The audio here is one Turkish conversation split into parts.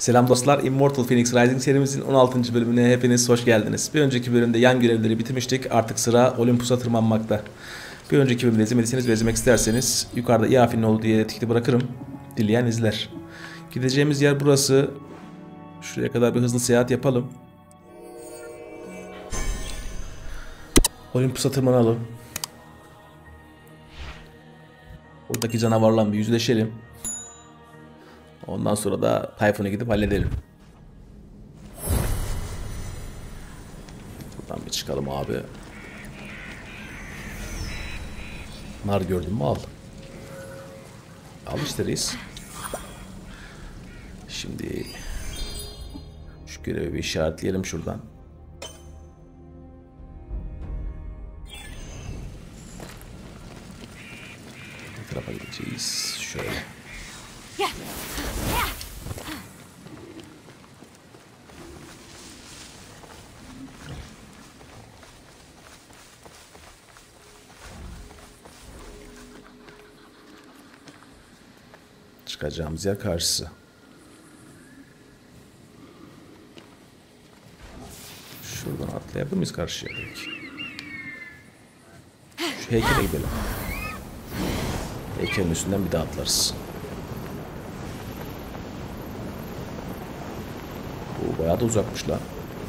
Selam dostlar, Immortal Phoenix Rising serimizin 16. bölümüne hepiniz hoş geldiniz. Bir önceki bölümde yan görevleri bitirmiştik, artık sıra Olympus'a tırmanmakta. Bir önceki bölümde izlemediyseniz ve izlemek isterseniz yukarıda İAF'in olduğu yere tikli bırakırım. Dileyen izler. Gideceğimiz yer burası. Şuraya kadar bir hızlı seyahat yapalım. Olympus'a tırmanalım. Oradaki canavarla bir yüzleşelim. Ondan sonra da Typhoon'a gidip halledelim. Buradan bir çıkalım abi. Nar gördün mü al. Al işte reis. Şimdi şu görevi bir işaretleyelim şuradan. Bu tarafa gideceğiz. Şöyle. Çıkacağımız yer karşısı. Şuradan atlayabilir miyiz karşıya belki? Şu heykele gidelim. Heykelin üstünden bir daha atlarız. Bu bayağı da uzakmış lan.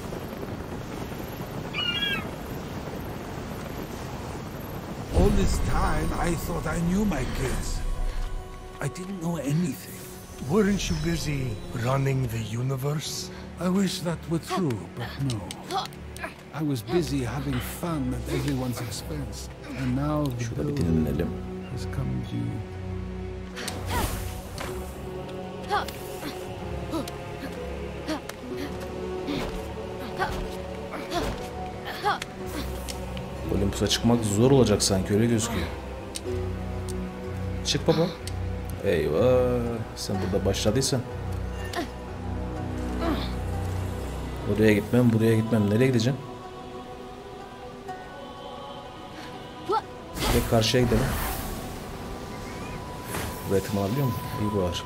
All this time, I thought I knew my kids. I didn't know anything. Weren't you busy running the universe? I wish that were true, but no. I was busy having fun at everyone's expense. And now the Şurada bir bill dinlenelim. has come due. Olympus'a çıkmak zor olacak sanki, öyle gözüküyor. Çık baba. Eyvah. Sen burada başladıysan. Oraya gitmem, buraya gitmem. Nereye gideceğim? Direkt karşıya gidelim. Buraya tırmanabiliyor mu? İyi bu var.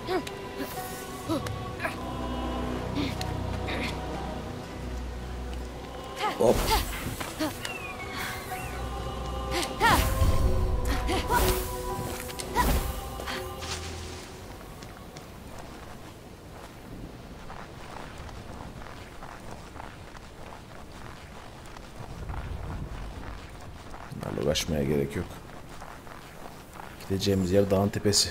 Hop. Bunlarla uğraşmaya gerek yok. Gideceğimiz yer dağın tepesi.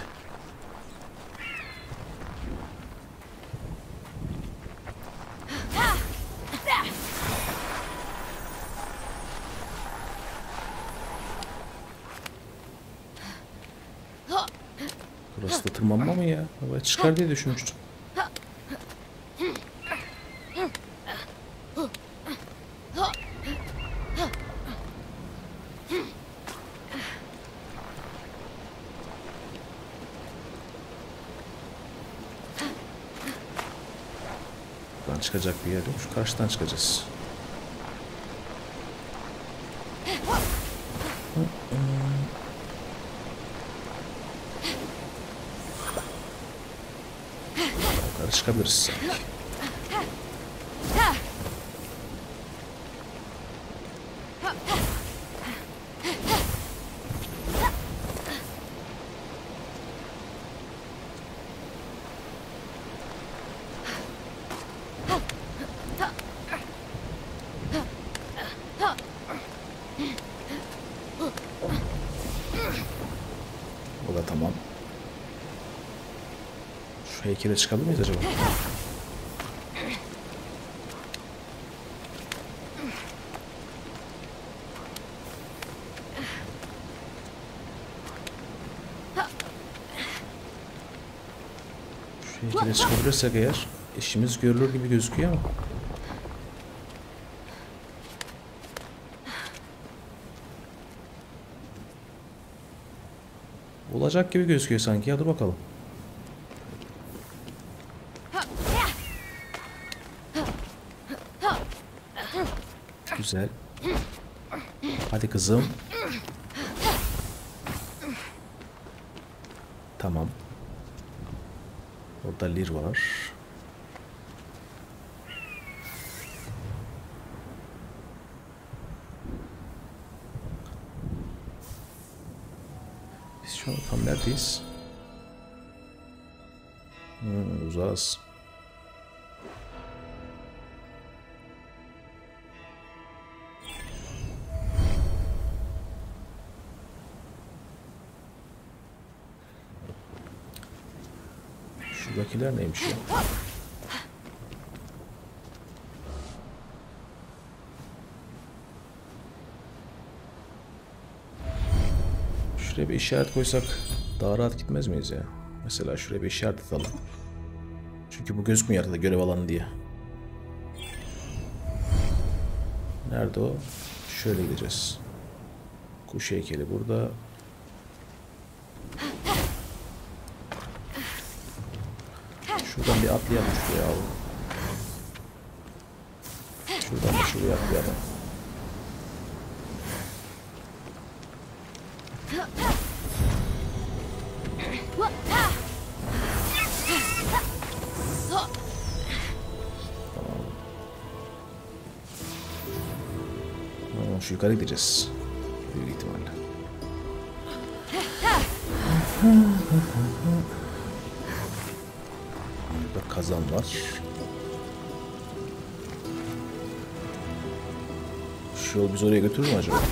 Burası da tırmanma mı ya? Havaya çıkar diye düşünmüştüm. Buradan çıkacak bir yer yok. Şu karşıdan çıkacağız. Yukarı çıkabiliriz sanki. O da tamam. Şu heykele çıkabilir miyiz acaba? Şu heykele çıkabilirsek eğer işimiz görülür gibi gözüküyor ama. Olacak gibi gözüküyor sanki. Ya dur bakalım. Güzel. Hadi kızım. Tamam. Orada lir var. Biz şu an tam neredeyiz? Uzağız. Şuradakiler neymiş ya? Şuraya bir işaret koysak daha rahat gitmez miyiz ya? Mesela şuraya bir işaret atalım. Çünkü bu gözükmüyor haritada görev alanı diye. Nerede o? Şöyle gideceğiz. Kuş heykeli burada. Şuradan bir atlayalım şuraya abi. Şuradan da şuraya atlayalım. Tamam, şu yukarı gideceğiz. Büyük ihtimalle. Burada kazan var. Şu yol bizi oraya götürür mü acaba?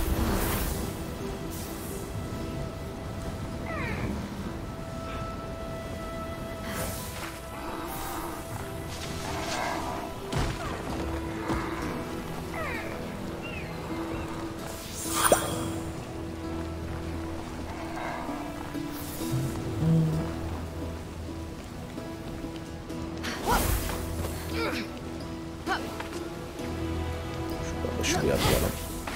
Şuradan da şuraya atlayalım.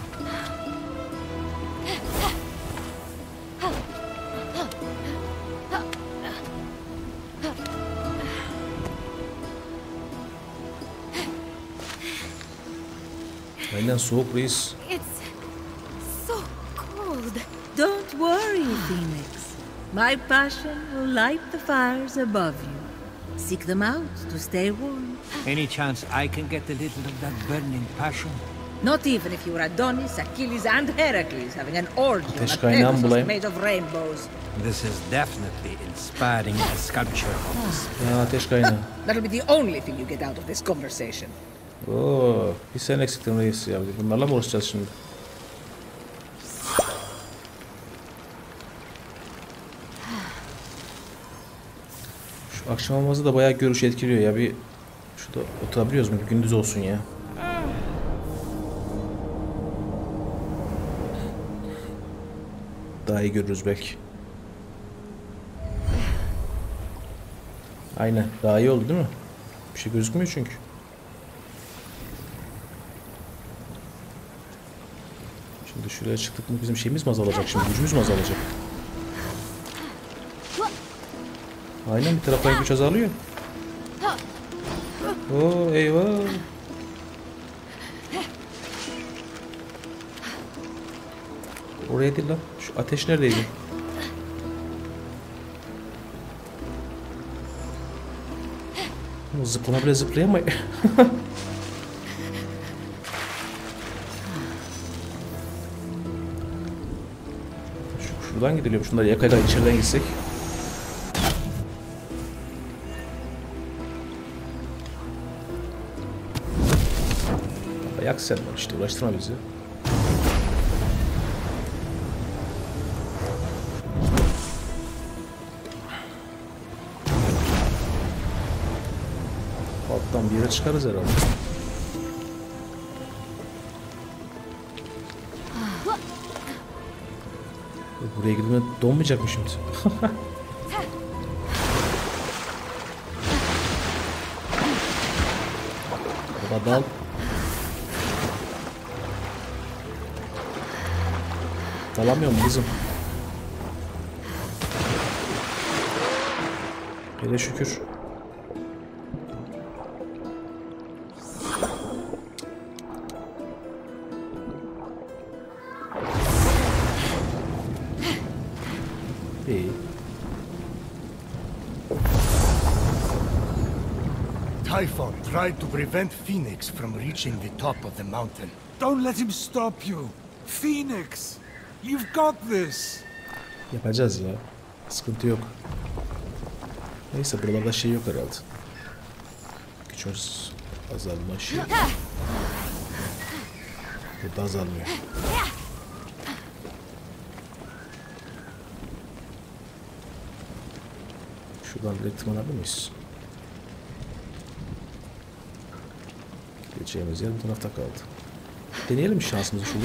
Aynen soğuk reis. It's so cold. Don't worry, Phoenix. My passion will light the fires above you. Seek them out to stay warm. Any chance I can get a little of that burning passion? Not even if you were Adonis, Achilles, and Heracles having an orgy on Ateş a kaynağım Pegasus bulayım. made of rainbows. This is definitely inspiring a sculpture of despair. Ya ateş kaynağı. That'll be the only thing you get out of this conversation. Oo, bir sen eksiktin reis ya. Bunlarla mı uğraşacağız şimdi? Şu akşam olması da bayağı görüş etkiliyor ya. Bir şurada oturabiliyoruz mu? Bir gündüz olsun ya. Daha iyi görürüz belki. Aynen. Daha iyi oldu değil mi? Bir şey gözükmüyor çünkü. Şimdi şuraya çıktık mı bizim şeyimiz mi azalacak şimdi? Gücümüz mü azalacak? Aynen bir taraftan güç azalıyor. Oo eyvah. Oraya değil lan. Şu ateş neredeydi? Zıplana bile zıplayamayız. Şuradan gidiliyor. Şunları yakarak içeriden gitsek. Yak sen var işte. Uğraştırma bizi. Alttan bir yere çıkarız herhalde. Buraya gidip donmayacak mı şimdi? Baba dal. Dalamıyor mu kızım? Hele şükür. İyi. Typhon tried to prevent Phoenix from reaching the top of the mountain. Don't let him stop you. Phoenix, you've got this. Yapacağız ya. Sıkıntı yok. Neyse buralarda şey yok herhalde. Güç azalma şey. Burada azalmıyor. Şuradan bir tırmanabilir miyiz? Gideceğimiz yer bu tarafta kaldı. Deneyelim şansımızı şurada.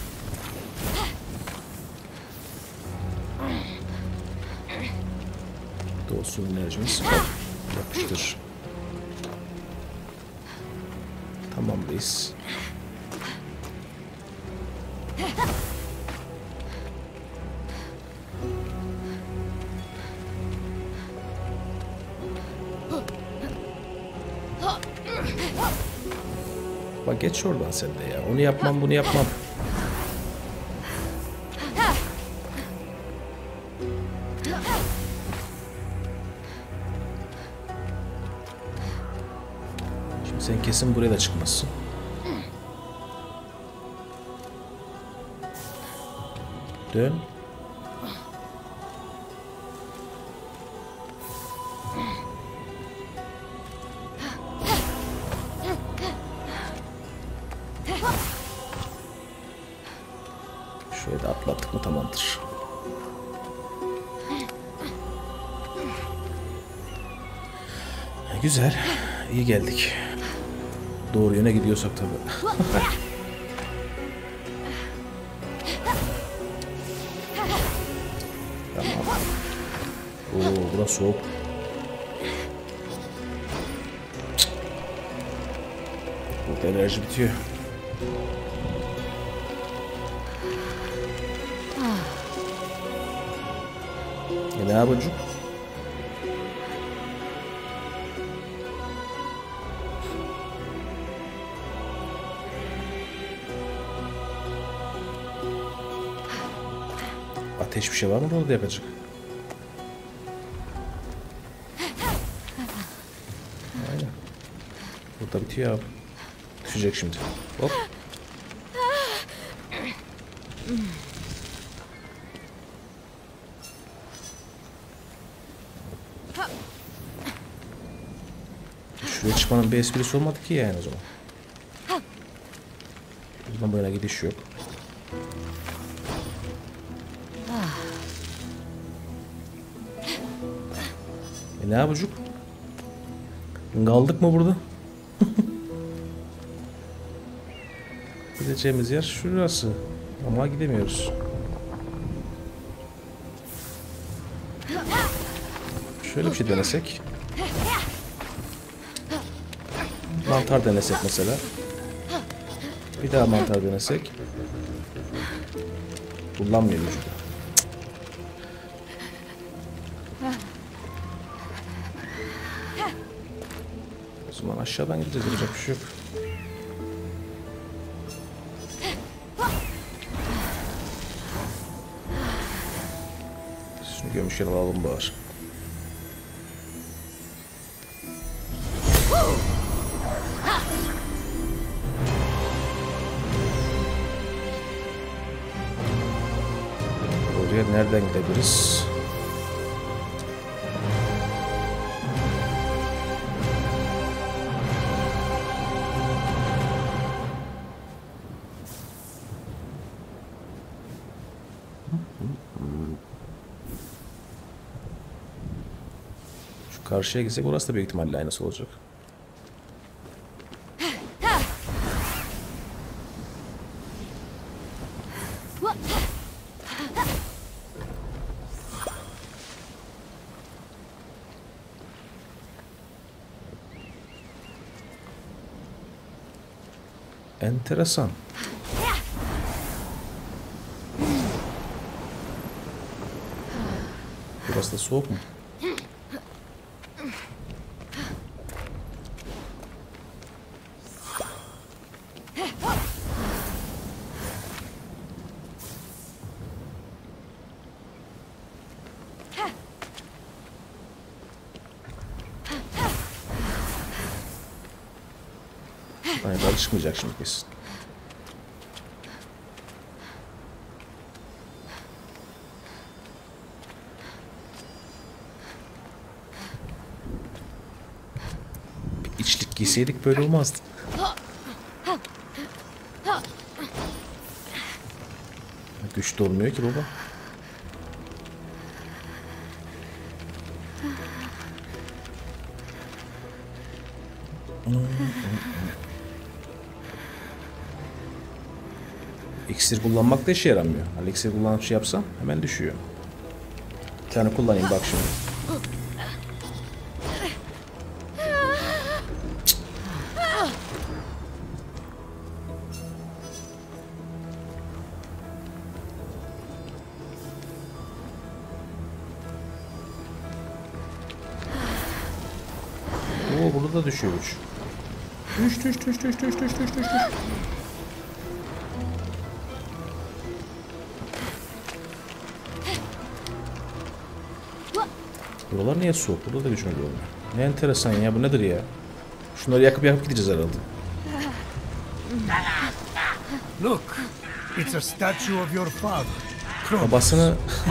Dolsun enerjimiz. Yapıştır. Tamamdayız. Bak geç oradan sen de ya. Onu yapmam, bunu yapmam. Şimdi sen kesin buraya da çıkmazsın. Dön. Şöyle de atlattık mı tamamdır. Güzel. İyi geldik. Doğru yöne gidiyorsak tabii. Tamam. Oo, burası soğuk. Burada enerji bitiyor. Ne yapacak? Ateş bir şey var mı orada yapacak? Aynen. Burada bitiyor abi. Düşecek şimdi. Hop. Şuraya çıkmanın bir esprisi olmadı ki yani o zaman. O zaman böyle gidiş yok. Ne yapacak? Kaldık mı burada? Gideceğimiz yer şurası. Ama gidemiyoruz. Şöyle bir şey denesek. Mantar denesek mesela. Bir daha mantar denesek. Kullanmıyor vücudu. O zaman aşağıdan gideceğiz. Yapacak bir şey yok. Şunu gömüşken alalım bari. Oraya nereden gidebiliriz? Şu karşıya gitsek orası da büyük ihtimalle aynısı olacak. Enteresan. Burası da soğuk mu? Hayır, çıkmayacak şimdi kesin. Giyseydik böyle olmazdı. Güçlü olmuyor ki baba. İksir kullanmak da işe yaramıyor. Hani iksir kullanıp şey yapsam hemen düşüyor. Bir tane kullanayım bak şimdi. Oo, burada da düşüyor güç. Düş. Buralar niye soğuk? Burada da gücüm olmuyor. Ne enteresan ya, bu nedir ya? Şunları yakıp gideceğiz herhalde. Look, it's a statue of your father. Kronos. Babasını...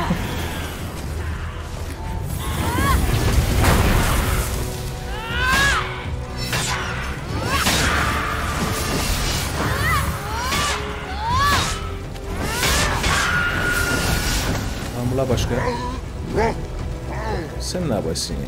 Tamam, başka. Sen ne yaparsın ya?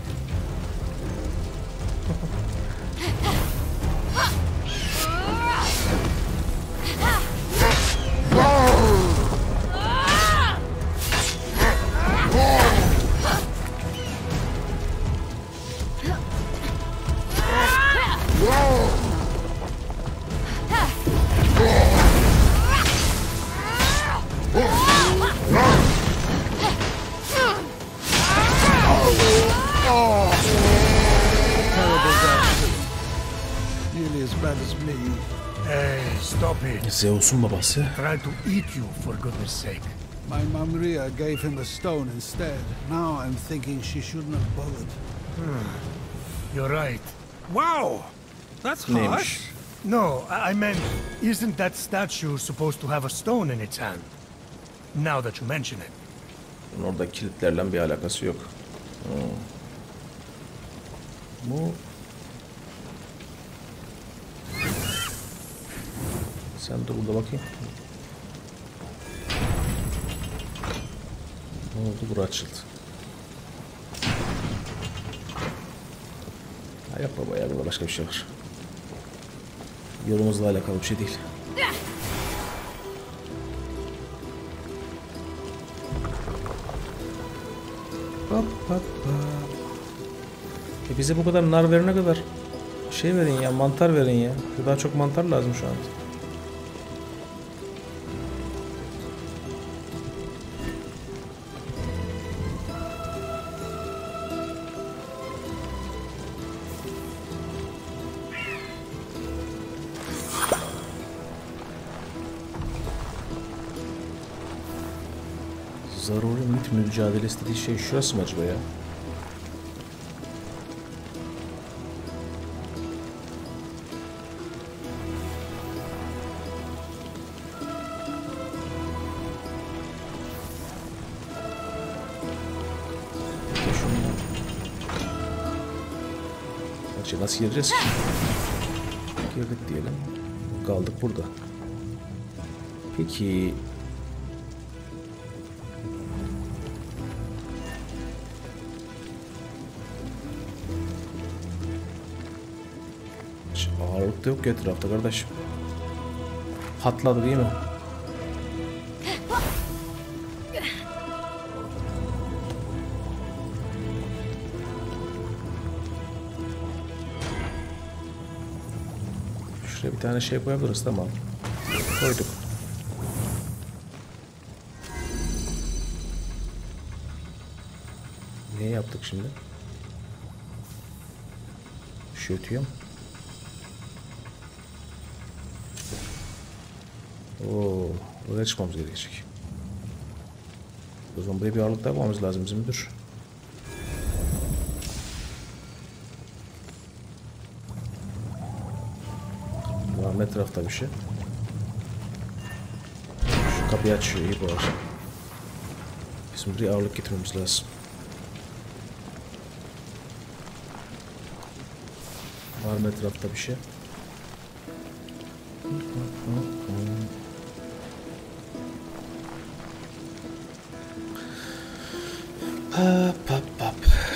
Nearly as bad as me. Hey, stop it. Zeus'un babası. Try to eat you, for goodness sake. My mum Rhea gave him a stone instead. Now I'm thinking she shouldn't have bothered. You're right. Wow! That's Neymiş? harsh. No, I meant, isn't that statue supposed to have a stone in its hand? Now that you mention it. Bunun orada kilitlerle bir alakası yok. Bu... Sen dur burada bakayım. Ne oldu? Bura açıldı. Ha, yok baba ya, burada başka bir şey var. Yolumuzla alakalı bir şey değil. Bize bu kadar nar verene kadar şey verin ya, mantar verin ya. Daha çok mantar lazım şu anda. Zaruri mit mücadelesi dediği şey şurası mı acaba ya? Gerçi nasıl gireceğiz ki? Girdik diyelim. Kaldık burada. Peki... Ağırlık da yok ki etrafta kardeşim. Patladı değil mi? Şuraya bir tane şey koyabiliriz, tamam. Koyduk. Ne yaptık şimdi? Şu ötüyor mu? Oo, oraya çıkmamız gerekecek. O zaman buraya bir ağırlık daha yapmamız lazım bizim, dur. Var ne tarafta bir şey? Şu kapıyı açıyor, iyi bu arada. Bizim buraya ağırlık getirmemiz lazım. Var mı etrafta bir şey? Pap pap pap.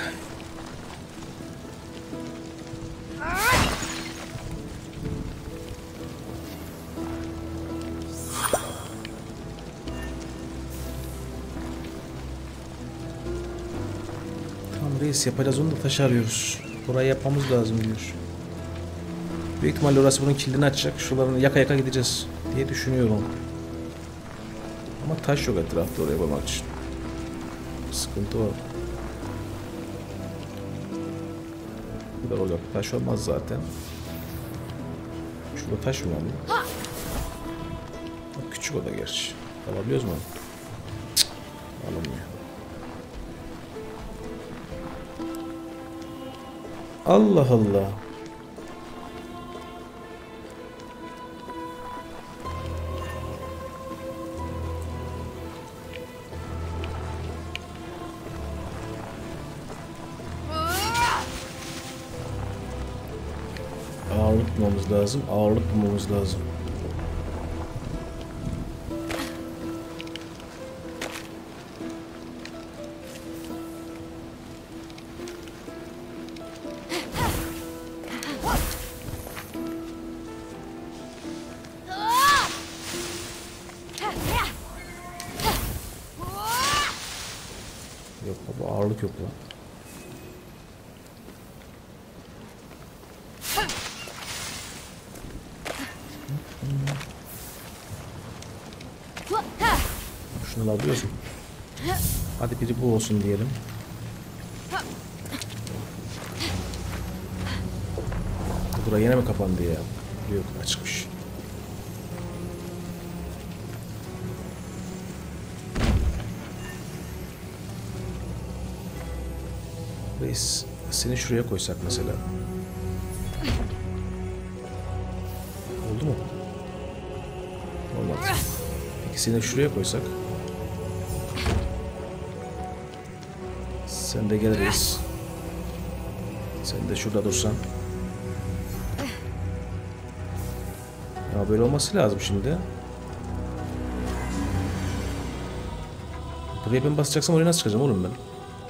Tamam reis, yapacağız onu da taş arıyoruz. Burayı yapmamız lazım diyor. Büyük ihtimalle orası bunun kilidini açacak. Şuralarını yaka yaka gideceğiz diye düşünüyorum. Ama taş yok etrafta oraya yapmak için. Sıkıntı o. Bu kadar olacak. Taş olmaz zaten. Şurada taş mı var? Bak, küçük o da gerçi. Alabiliyoruz mu? Cık, alamıyor. Allah Allah. Ağırlık bulmamız lazım. Ağırlık bulmamız lazım. Yok baba, ağırlık yok lan. Şunu alıyorsun. Hadi biri bu olsun diyelim. Burası yine mi kapandı ya? Yok, açıkmış. Reis, seni şuraya koysak mesela. Oldu mu? Olmadı. Peki seni şuraya koysak. Sen de gel reis. Sen de şurada dursan. Ya böyle olması lazım şimdi. Buraya ben basacaksam oraya nasıl çıkacağım oğlum ben?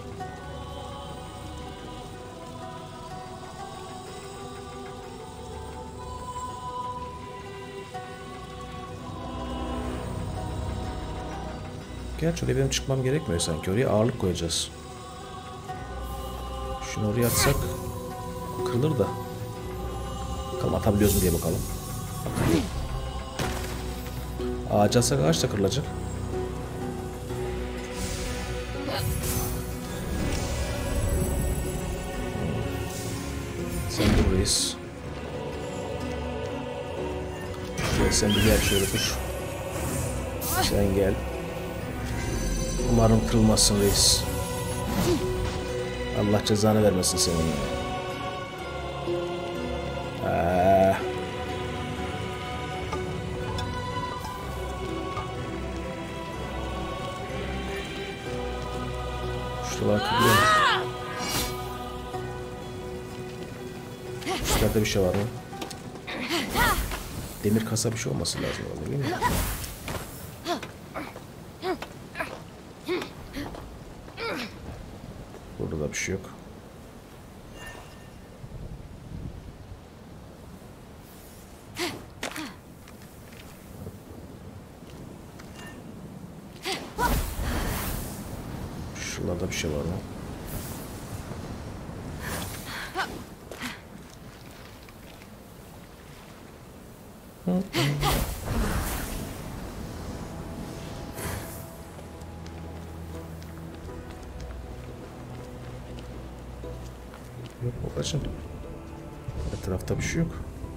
Gerçi oraya benim çıkmam gerekmiyor sanki. Oraya ağırlık koyacağız. Şunu oraya atsak kırılır da. Bakalım atabiliyoruz mu diye bakalım. Ağaç atsak ağaç da kırılacak. Sen dur reis. Şöyle sen bir gel, şöyle dur. Sen gel. Umarım kırılmazsın reis. Allah cezanı vermesin senin. Şuralar kırılıyor. Şurada bir şey var mı? Demir kasa bir şey olması lazım orada, değil mi? Burada da bir şey yok. Şuralarda bir şey var mı? Yok babacığım. Etrafta bir şey yok.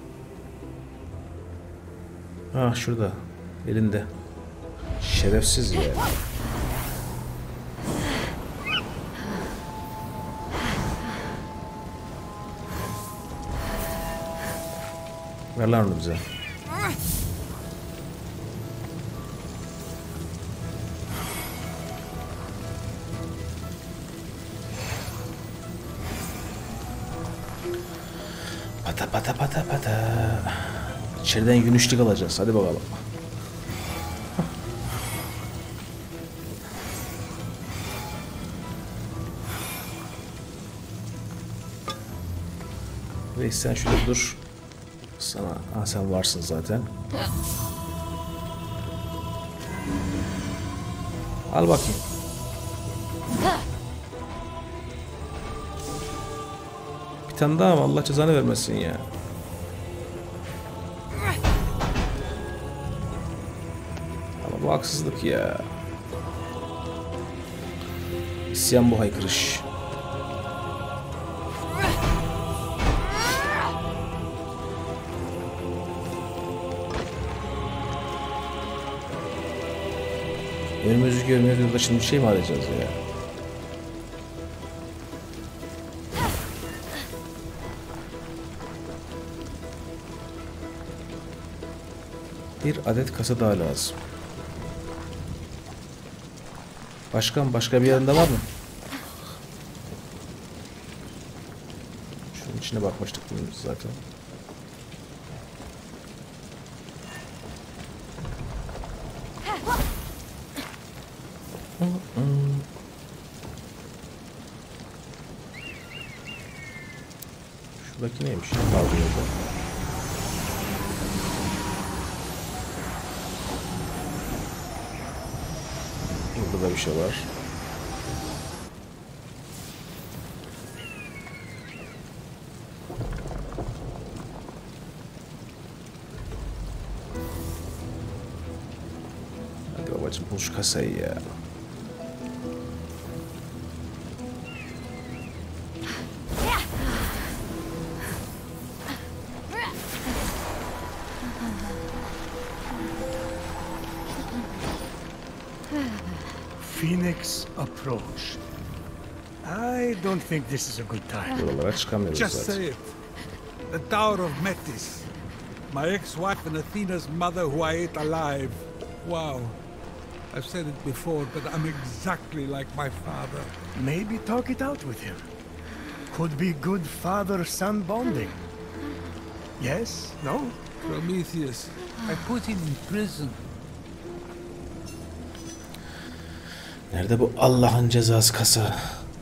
Ah şurada. Elinde. Şerefsiz ya. Ver lan onu bize. Pata pata pata pata. İçeriden yünüşlük alacağız. Hadi bakalım. Reis sen şurada dur. Sana, sen varsın zaten. Al bakayım. Bir tane daha mı? Allah cezanı vermesin ya. Ama bu haksızlık ya. İsyan bu, haykırış. Önümüzü görmüyoruz, yolda şimdi bir şey mi arayacağız ya? Bir adet kasa daha lazım. Başkan, başka bir yerinde var mı? Şunun içine bakmıştık biz zaten. Şuradaki neymiş? Kaldırıyordu. Burada da bir şey var. Hadi babacım bul şu kasayı ya. Phoenix approached. I don't think this is a good time. Buralara çıkamıyoruz Just zaten. say it. The Tower of Metis. My ex-wife and Athena's mother who I ate alive. Wow. I've said it before, but I'm exactly like my father. Maybe talk it out with him. Could be good father-son bonding. Yes? No? Prometheus. I put him in prison. Nerede bu Allah'ın cezası kasa?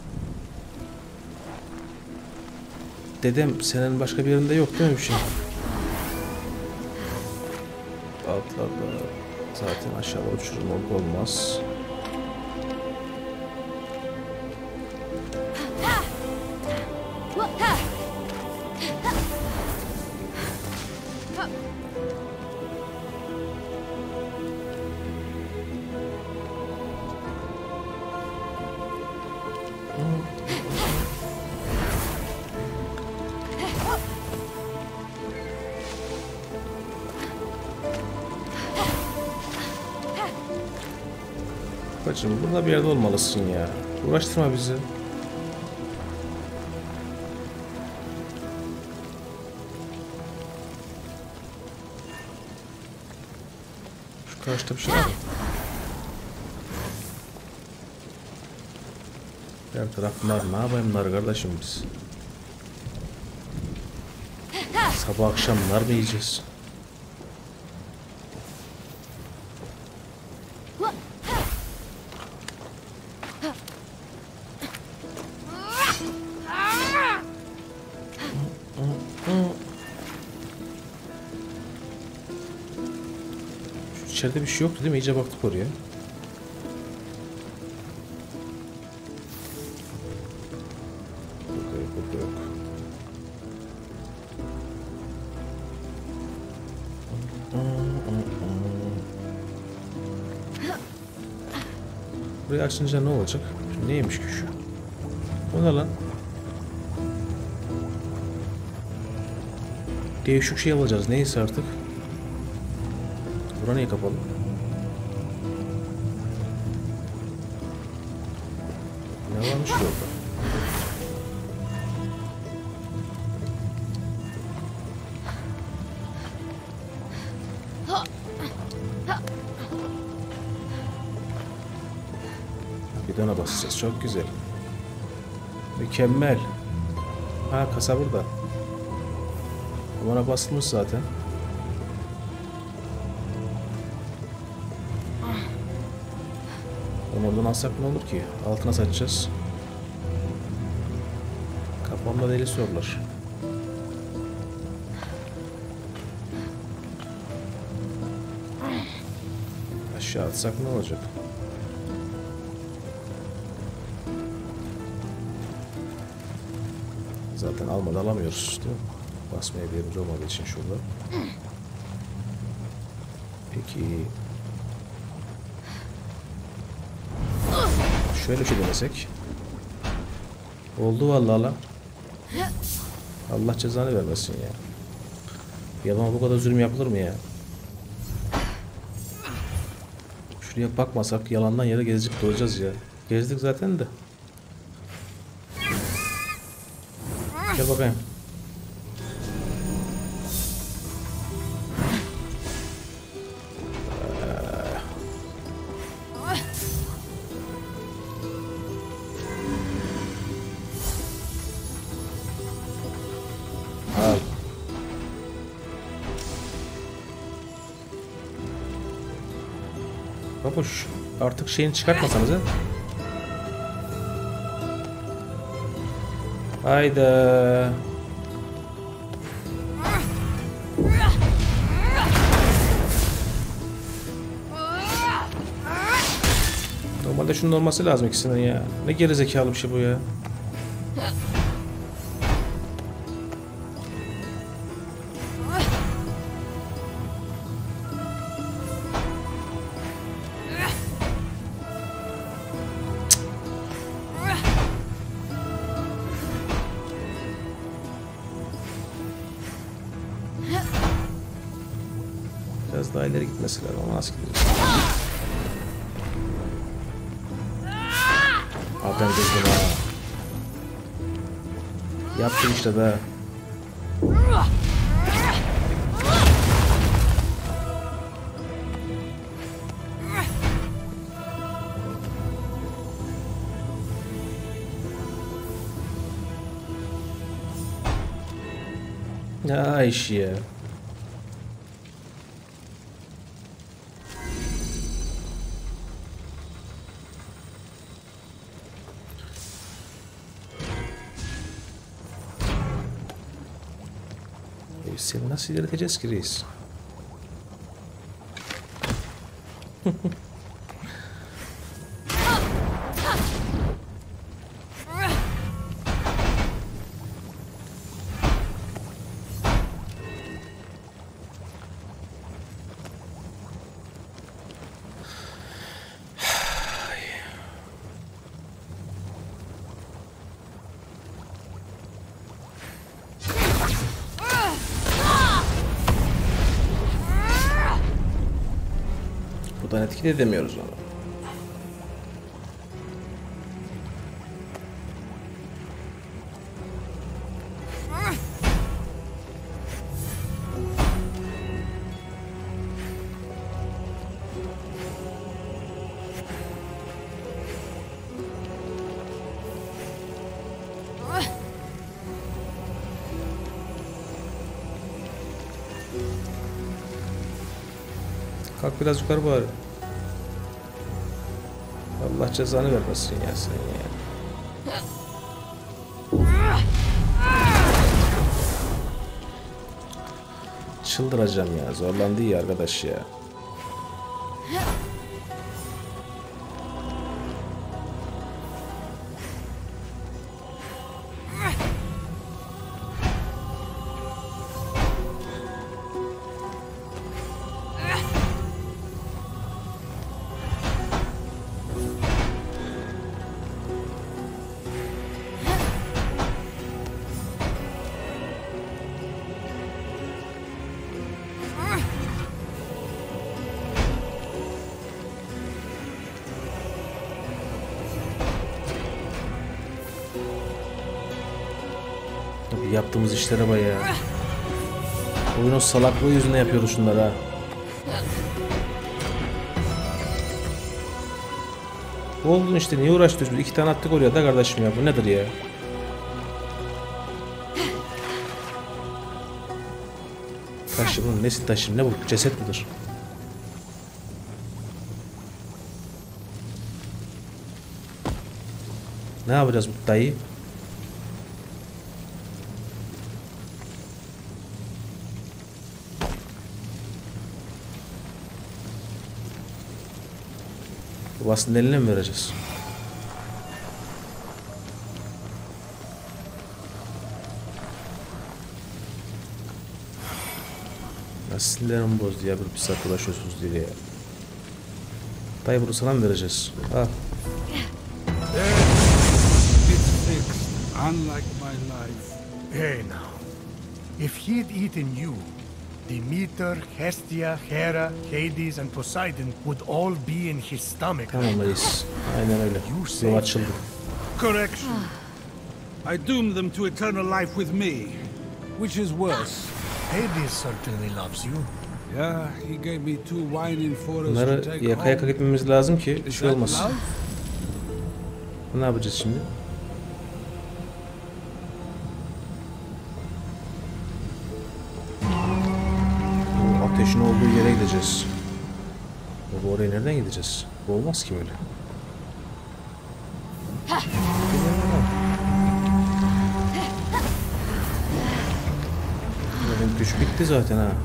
Dedem senin başka bir yerinde yok değil mi bir şey? Altlarda zaten aşağıda uçurum olmaz. Bacım burada bir yerde olmalısın ya. Uğraştırma bizi. Şu karşıda bir şey var mı? Her taraf nar. Ne yapayım nar kardeşim biz? Sabah akşam nar mı yiyeceğiz? İçeride bir şey yoktu değil mi? İyice baktık oraya. Burada yok, burada yok. Burayı açınca ne olacak? Şu neymiş ki şu? O ne lan? Değişik şey alacağız. Neyse artık. Bura niye kapalı? Ne varmış ki orada? Bidona basacağız. Çok güzel. Mükemmel. Ha kasa burada. Duvara basılmış zaten. Onu oradan alsak ne olur ki? Altına saçacağız. Kafamda deli sorular. Aşağı atsak ne olacak? Zaten almadan alamıyoruz değil mi? Basmaya bir yerimiz olmadığı için şurada. Peki. Şöyle bir şey denesek. Oldu vallahi lan. Allah cezanı vermesin ya. Bir adama bu kadar zulüm yapılır mı ya? Şuraya bakmasak yalandan yere gezecek duracağız ya. Gezdik zaten de. Gel bakayım. Al. Babuş, artık şeyini çıkartmasanız ha. Hayda. Normalde şunun olması lazım ikisinin ya. Ne gerizekalı bir şey bu ya. Biraz daha ileri gitmesi lazım ama nasıl gidiyor? Aferin kızım ha. Yaptın işte be. Ya iş ya. Seni nasıl ilerleteceğiz ki reis? Buradan etki edemiyoruz onu. Kalk biraz yukarı bari. Allah cezanı vermesin ya sen ya. Çıldıracağım ya. Zorlandı ya arkadaş ya. Yaptığımız işlere bak ya. Oyunun salaklığı yüzünden yapıyoruz şunları ha. Oldun işte, niye uğraştırıyorsun? 2 tane attık oraya da kardeşim ya, bu nedir ya? Taşı bunun nesi taşı? Ne bu? Ceset midir? Ne yapacağız bu dayı? Babasının eline mi vereceğiz? Ya sinirlerim bozdu ya, bir saat uğraşıyorsunuz diye ya. Dayı bunu sana mı vereceğiz? Al. It's fixed, unlike my life. Hey now. If he'd eaten you, Demeter, Hestia, Hera, Hades, and Poseidon would all be in his stomach. Tamam reis. Aynen öyle. Yol açıldı. Correction. I doomed them to eternal life with me. Which is worse? Hades certainly loves you. Yeah, he gave me 2 whining forests to Bunları take yaka yaka home. gitmemiz lazım ki Is şey that olmasın. love? Ne yapacağız şimdi? Bu ateşin olduğu yere gideceğiz. Bu oraya nereden gideceğiz? Bu olmaz ki böyle. Benim güç bitti zaten ha.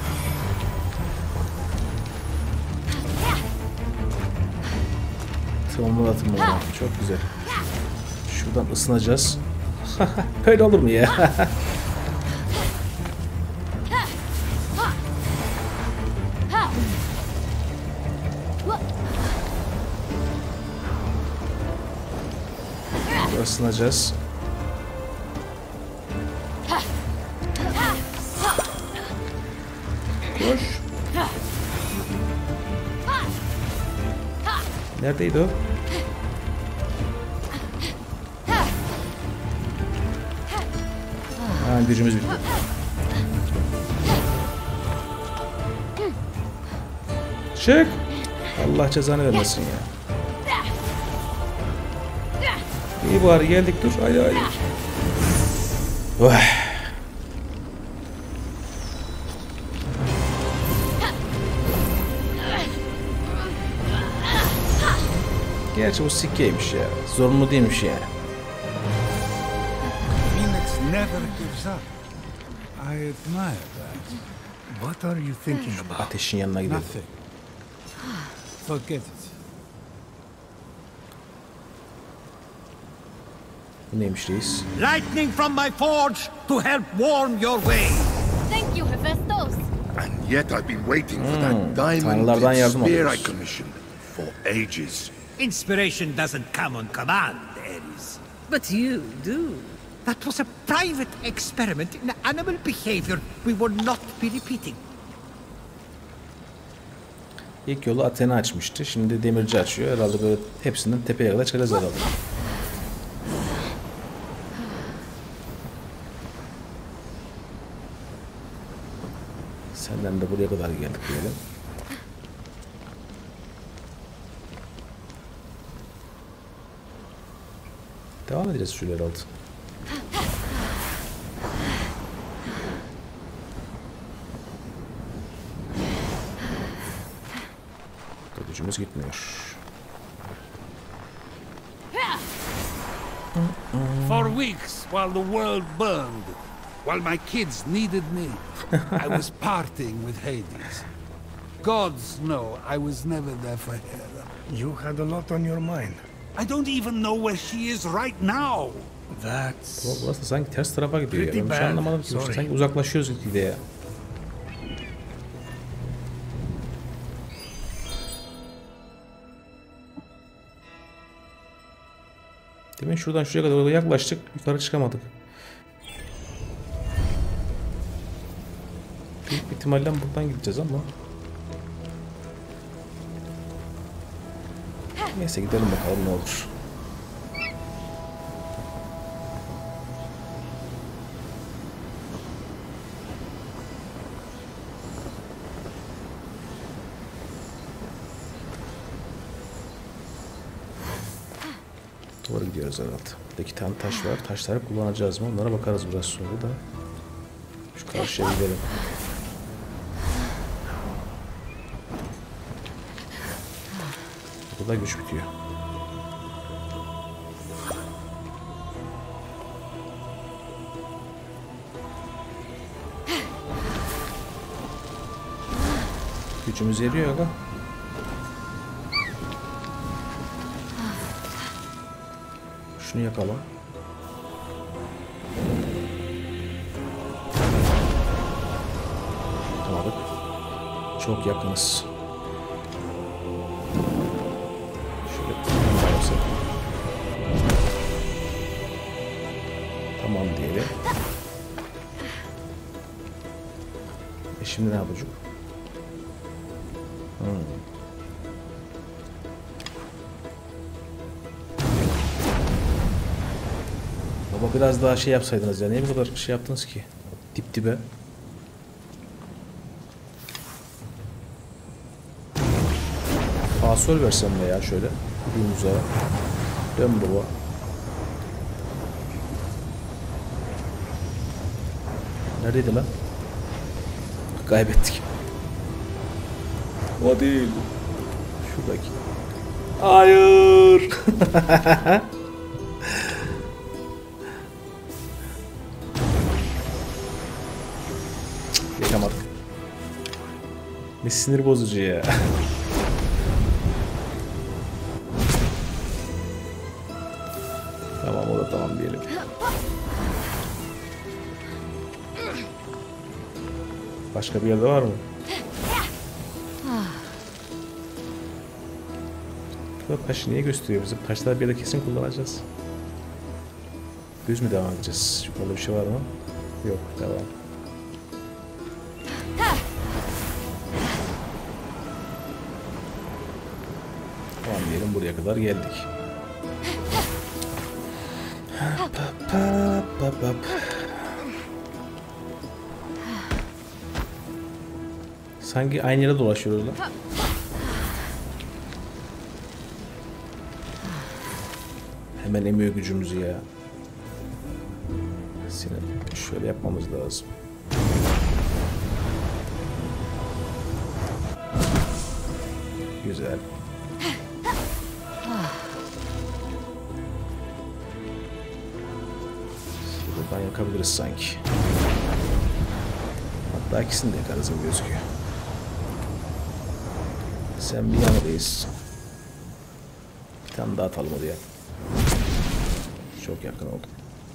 Tamamladım bunu. Çok güzel. Şuradan ısınacağız. Böyle olur mu ya? Isınacağız. Koş. Neredeydi o? Ha, gücümüz bitti. Çık. Allah cezanı vermesin ya. İyi bari geldik, dur. Haydi haydi. Vay. Gerçi bu sikkeymiş ya. Zorunlu değilmiş yani. Phoenix never gives up. I admire that. What are you thinking about? Ateşin yanına gidelim. Nothing. Forget it. Bu neymiş reis? Lightning from my forge to help warm your way. Thank you, Hephaestus. And yet I've been waiting for that diamond tanrılardan yardım spear I alıyoruz. commissioned for ages. Inspiration doesn't come on command, Ares. But you do. That was a private experiment in animal behavior we will not be repeating. İlk yolu Athena açmıştı. Şimdi demirci açıyor. Herhalde böyle hepsinden tepeye kadar çıkacağız herhalde. Senden de buraya kadar geldik diyelim. Devam edeceğiz şöyle herhalde. Gücümüz gitmiyor. For weeks, while the world burned, while my kids needed me, I was partying with Hades. Gods know I was never there for Hera. You had a lot on your mind. I don't even know where she is right now. That's... Burası sanki ters tarafa gidiyor ya. Pretty Ben bir şey bad. anlamadım ki. Sorry. Sanki uzaklaşıyoruz gitgide ya. Demin şuradan şuraya kadar yaklaştık. Yukarı çıkamadık. Büyük ihtimalle buradan gideceğiz ama. Neyse gidelim bakalım ne olur. Doğru gidiyoruz herhalde. Burada 2 tane taş var. Taşları kullanacağız mı? Onlara bakarız biraz sonra da. Şu karşıya gidelim. Burada güç bitiyor. Gücümüz eriyor ya. Şunu yakalım. Tutamadık. Çok yakınız. Şöyle yapsak. Tamam diyelim. Şimdi ne yapacak? Baba biraz daha şey yapsaydınız ya. Niye bu kadar şey yaptınız ki? Dip dibe. Fasol versem de ya şöyle. Ucuza. Dön baba. Neredeydi lan? Kaybettik. O değil. Şuradaki. Hayır. Yaşamadık. Ne sinir bozucu ya. Tamam, o da tamam diyelim. Başka bir yerde var mı? Bu taşı niye gösteriyor bize? Taşlar bir yerde kesin kullanacağız. Düz mü devam edeceğiz? Yukarıda bir şey var mı? Yok, devam. Tamam diyelim, buraya kadar geldik. Sanki aynı yere dolaşıyoruz lan. Hemen emiyor gücümüzü ya. Seni şöyle yapmamız lazım. Güzel. Buradan yakabiliriz sanki. Hatta ikisini de yakarız gibi gözüküyor. Sen bir yanadayız. Bir tane daha atalım oraya. Çok yakın oldu.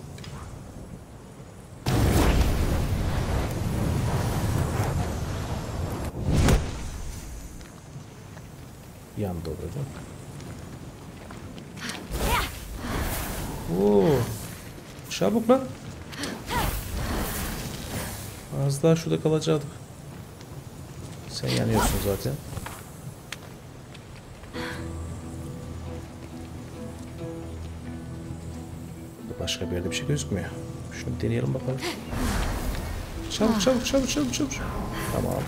Yandı orada. Oo. Çabuk lan. Az daha şurada kalacaktık. Sen yanıyorsun zaten. Başka bir yerde bir şey gözükmüyor. Şunu bir deneyelim bakalım. Çabuk çabuk çabuk çabuk çabuk. Tamam.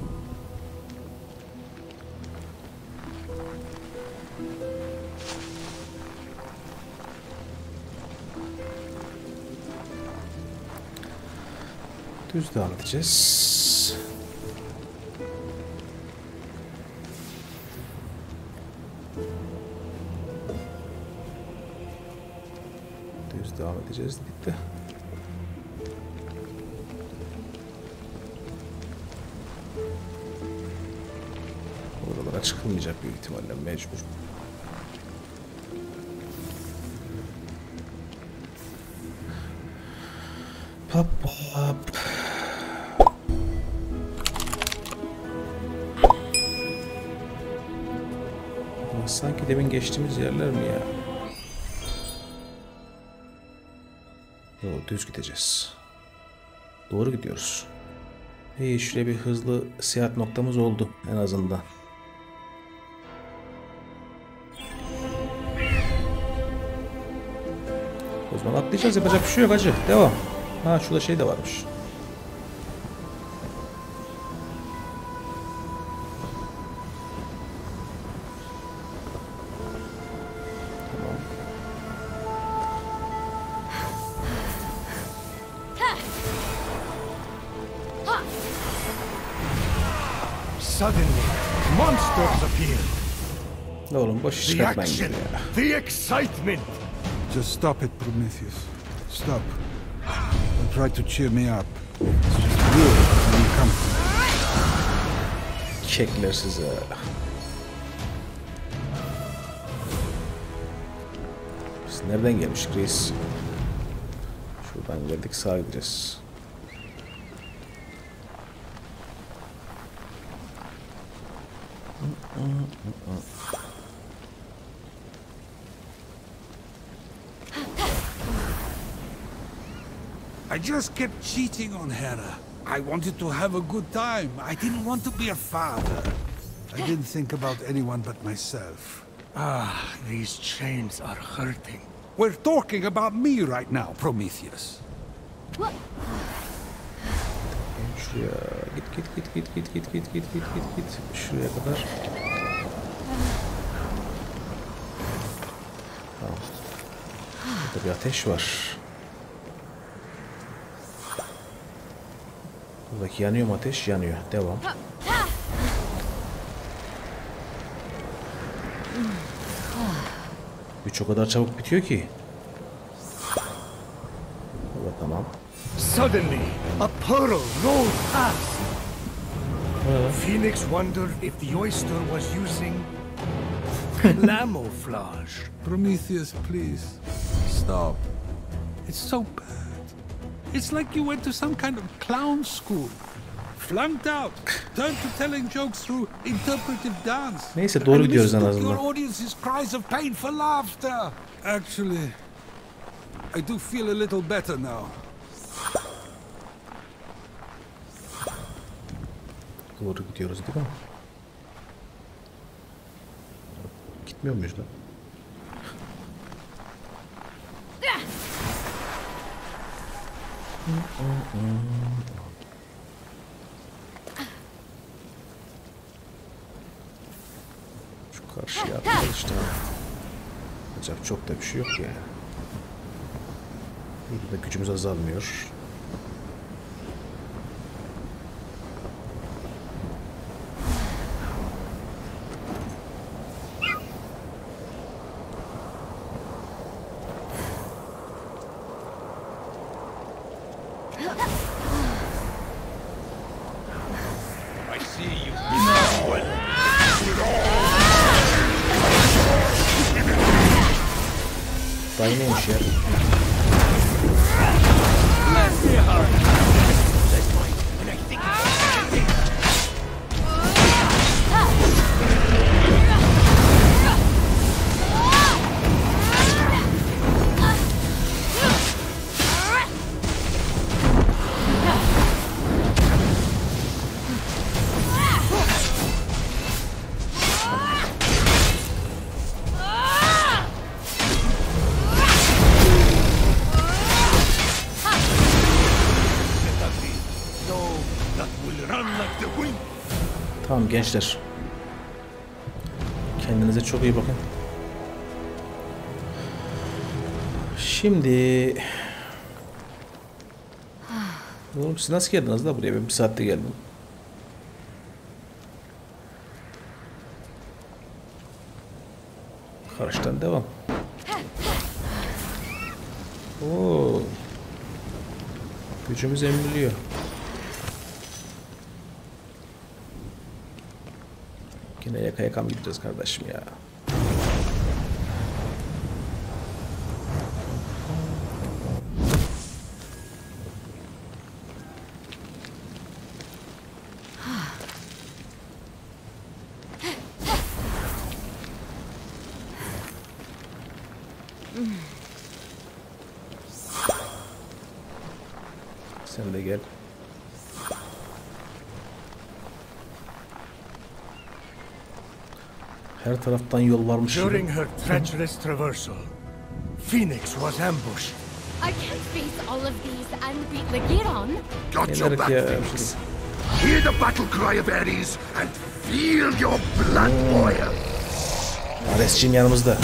Düz devam edeceğiz. Düz devam edeceğiz. Bitti. Oralara çıkılmayacak büyük ihtimalle, mecbur. Pap pap. Sanki demin geçtiğimiz yerler mi ya? Yok, düz gideceğiz. Doğru gidiyoruz. İyi, şuraya bir hızlı seyahat noktamız oldu en azından. O zaman atlayacağız, yapacak bir şey yok hacı. Devam. Ha, şurada şey de varmış. Suddenly, monsters appeared. Oğlum boş iş The çıkartmayın action, ya. the excitement. Just stop it, Prometheus. Stop. And try to cheer me up. It's just weird when you come from Kekler size. Biz nereden gelmiştik reis? Şuradan geldik, sağa gideceğiz. I just kept cheating on Hera. I wanted to have a good time. I didn't want to be a father. I didn't think about anyone but myself. Ah, these chains are hurting. We're talking about me right now, Prometheus. Şuraya git. Şuraya kadar. Tamam. Burada bir ateş var. Buradaki yanıyor mu ateş? Yanıyor. Devam. Güç o kadar çabuk bitiyor ki. Evet, tamam. Suddenly, a pearl rolled past. Phoenix wondered if the oyster was using camouflage. Prometheus, please. Stop. It's so bad. It's like you went to some kind of clown school. Flunked out. Turned to telling jokes through interpretive dance. Neyse, doğru And gidiyoruz en mistook azından. your audience's cries of pain for laughter. Actually, I do feel a little better now. Doğru gidiyoruz değil mi? Gitmiyor muyuz lan? Şu karşıya atlayalım işte. Acaba çok da bir şey yok ya. Burada gücümüz azalmıyor. Daha neymiş ya? Tamam gençler. Kendinize çok iyi bakın. Şimdi... Oğlum siz nasıl geldiniz da buraya? Ben bir saatte geldim. Karşıdan devam. Oo. Gücümüz emriliyor. Yine yaka yakam gideceğiz kardeşim ya. Sen de gel. Her taraftan yol varmış. During her treacherous traversal, Phoenix was ambushed. I can't face all of these and beat Lagiron. Got your Neler back, ya? Phoenix. Hear the battle cry of Ares and feel your blood boil. Ares'cim yanımızda.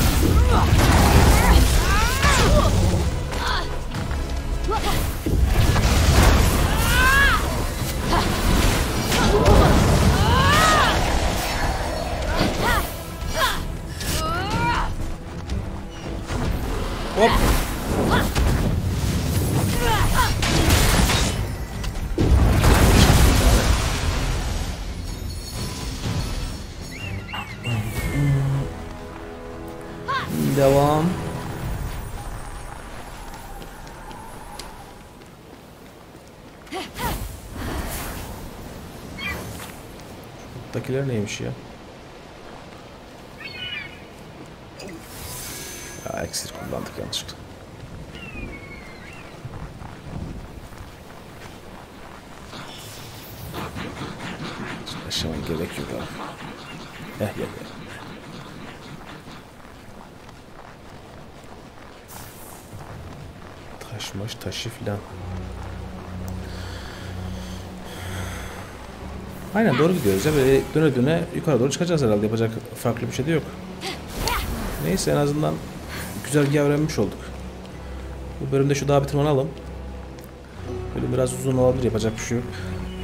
Buradakiler neymiş ya? Ya eksir kullandık yanlışlıkla. Aşağı gerek yok abi. Gel. Taşı filan. Aynen doğru gidiyoruz ya. Böyle döne döne yukarı doğru çıkacağız herhalde. Yapacak farklı bir şey de yok. Neyse en azından güzergahı öğrenmiş olduk. Bu bölümde şu dağı bir tırmanalım. Bölüm biraz uzun olabilir. Yapacak bir şey yok.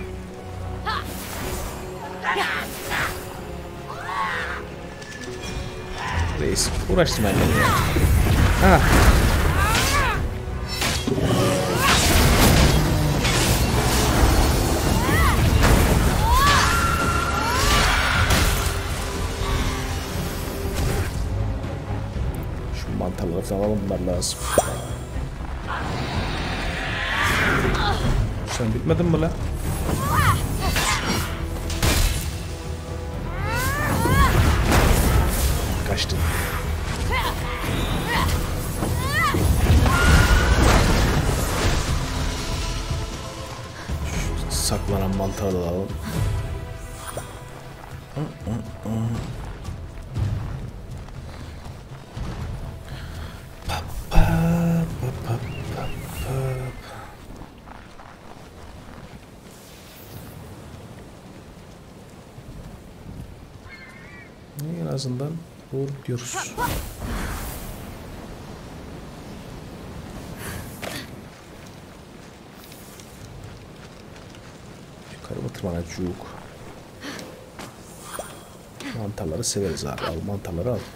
Reis uğraştırmayın beni ya. Ha. Şu mantarları falan alalım, bunlar lazım. Sen bitmedin mi lan? Kaçtı. Şu saklanan mantarı da alalım. En azından doğru gidiyoruz. Yukarı mı tırmanacak? Mantarları severiz abi. Al mantarları al.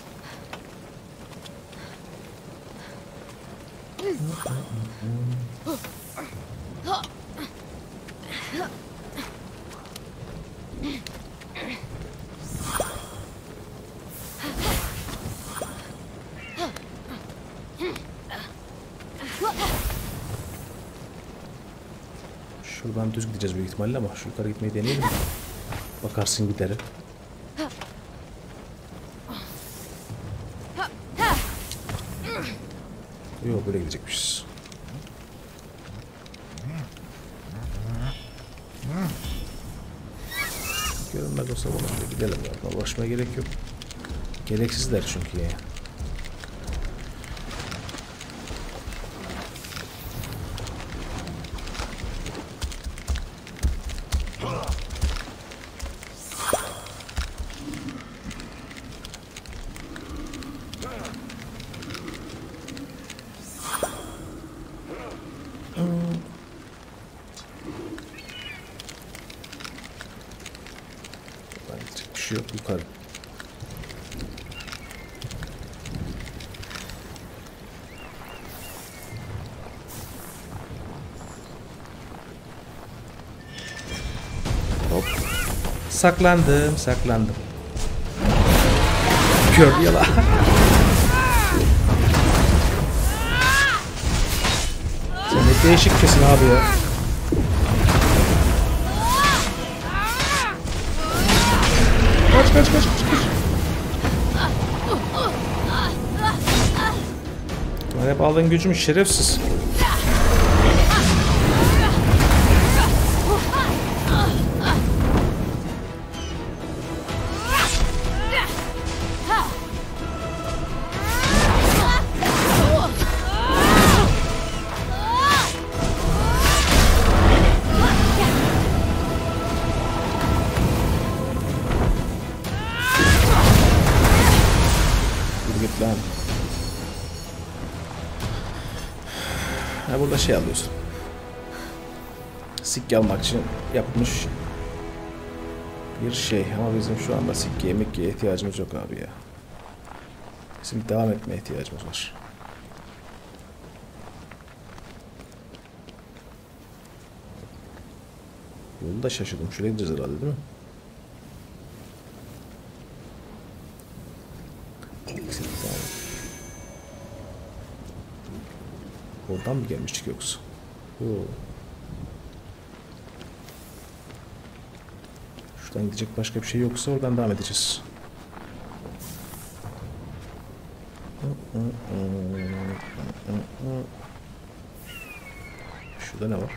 Şuradan düz gideceğiz büyük ihtimalle ama şu yukarı gitmeyi deneyelim. Bakarsın giderim. Yok böyle gidecekmişiz. Görünmez olsa buna gidelim ya. Uğraşmaya gerek yok. Gereksizler çünkü ya. Bir şey yok yukarı. Hop. Saklandım. Gördü ya la. Sen ne değişik kesin abi ya. Kaç. Lan hep aldığın gücüm şerefsiz. Lan. Ha, burada şey alıyorsun. Sikke almak için yapmış bir şey ama bizim şu anda sikke yemeğe ihtiyacımız yok abi ya. Bizim devam etmeye ihtiyacımız var. Yolu da şaşırdım. Şuraya gideceğiz herhalde değil mi? Oradan mı gelmiştik yoksa? Yok. Şuradan gidecek başka bir şey yoksa oradan devam edeceğiz. Şurada ne var?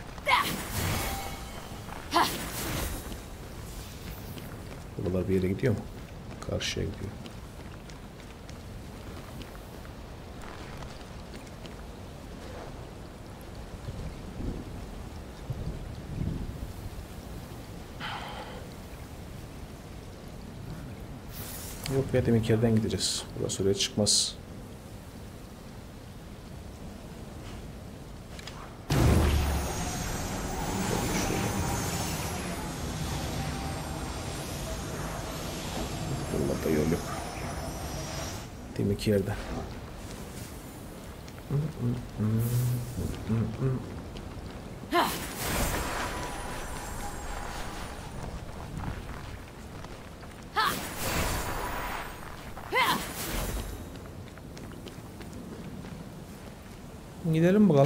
Buralar bir yere gidiyor mu? Karşıya gidiyor. Yok ya, demek yerden gideceğiz. Burası oraya çıkmaz. Buralarda yol yok. Demek yerden. Gidelim bakalım.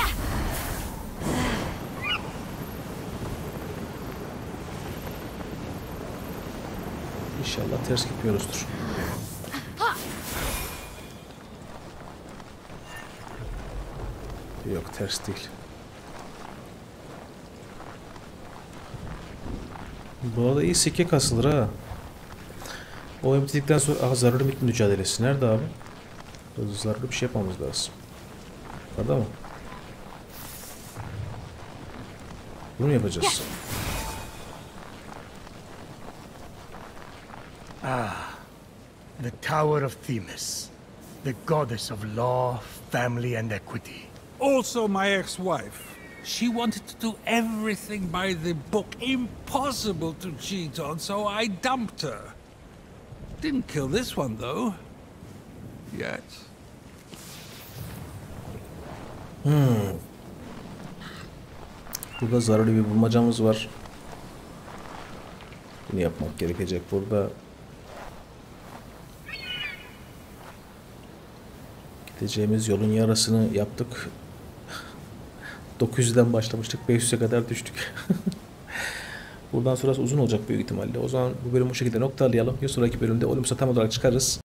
İnşallah ters gitmiyoruzdur. Yok, ters değil. Bu arada iyi sikke kasılır ha. O bittikten sonra zararlı bit mücadelesi. Nerede abi? Zararlı bir şey yapmamız lazım. Orada mı? Bunu mu yapacağız? The Tower of Themis, the goddess of law, family, and equity. Also my ex-wife. She wanted to do everything by the book. Impossible to cheat on, so I dumped her. Didn't kill this one, though. Yet. Burada zararlı bir bulmacamız var. Bunu yapmak gerekecek burada. Gideceğimiz yolun yarısını yaptık. 900'den başlamıştık. 500'e kadar düştük. Buradan sonrası uzun olacak büyük ihtimalle. O zaman bu bölümü bu şekilde noktalayalım. Bir sonraki bölümde Olympus'a tam olarak çıkarız.